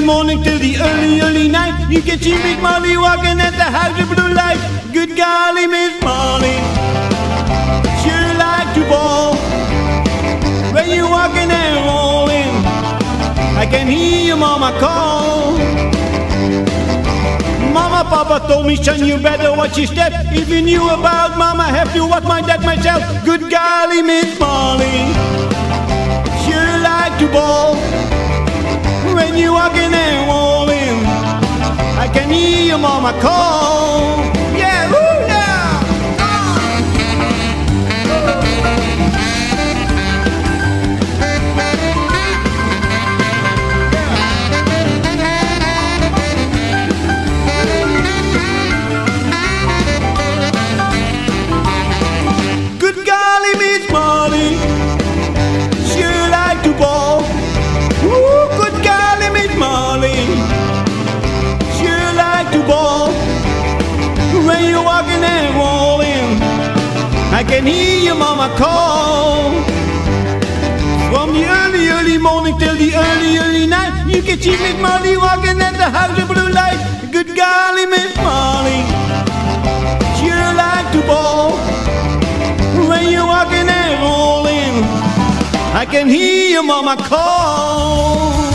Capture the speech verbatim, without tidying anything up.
morning till the early, early night. You can see Miss Molly walking at the house of blue light. Good golly, Miss Molly, sure like to ball. When you walking and rolling, I can hear your mama call. Mama, Papa told me, son, you better watch your step. If you knew about Mama, have to watch my dad myself. Good golly, Miss Molly, sure like to ball. When you walking and rolling, I can hear your mama call. Yeah, woo, yeah. Good golly, Miss Molly, sure like to ball. Ooh, good golly, Miss Molly, sure like to ball. When you're walking and rolling, I can hear your mama call. From the early, early morning till the early, early night, you can see Miss Molly walking at the house of blue light. Good golly, Miss Molly, sure like to ball. When you're walking and rolling, I can hear your mama call.